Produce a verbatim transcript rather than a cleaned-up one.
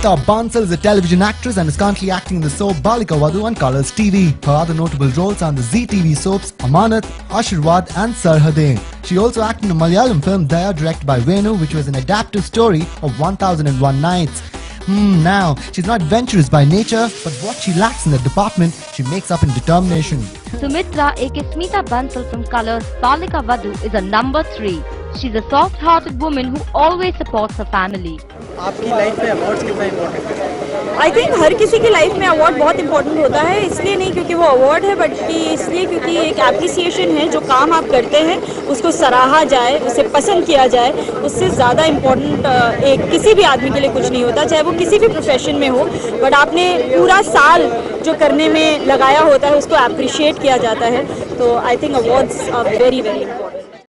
Smita Bansal is a television actress and is currently acting in the soap Balika Vadhu on Colors T V. Her other notable roles are on the Zee T V soaps Amanat, Ashirwad and Sarhade. She also acted in a Malayalam film Daya, directed by Venu, which was an adaptive story of one thousand and one Nights. Hmm, now, she's not adventurous by nature, but what she lacks in the department, she makes up in determination. Sumitra, aka Smita Bansal from Colors Balika Vadhu, is a number three. She's a soft-hearted woman who always supports her family. आपकी life में awards कितना important है? I think हर किसी की life में award बहुत important होता है, इसलिए नहीं क्योंकि वो अवार्ड है, बट कि इसलिए क्योंकि एक एप्रिसिएशन है। जो काम आप करते हैं उसको सराहा जाए, उसे पसंद किया जाए, उससे ज़्यादा इम्पोर्टेंट एक किसी भी आदमी के लिए कुछ नहीं होता, चाहे वो किसी भी प्रोफेशन में हो। बट आपने पूरा साल जो करने में लगाया होता है उसको अप्रिशिएट किया जाता है, तो I think awards are very very important.